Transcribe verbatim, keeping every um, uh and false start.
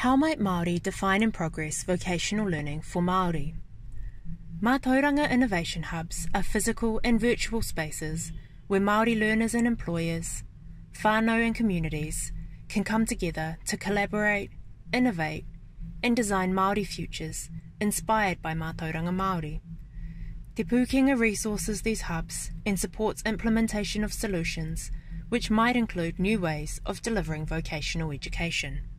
How might Māori define and progress vocational learning for Māori? Mātauranga Innovation Hubs are physical and virtual spaces where Māori learners and employers, whānau and communities can come together to collaborate, innovate and design Māori futures inspired by Mātauranga Māori. Te Pūkenga resources these hubs and supports implementation of solutions which might include new ways of delivering vocational education.